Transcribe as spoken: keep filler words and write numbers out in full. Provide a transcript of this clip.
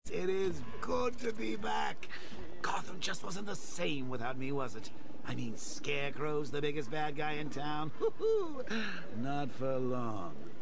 It is good to be back. Gotham just wasn't the same without me, was it? I mean, Scarecrow's the biggest bad guy in town. Not for long.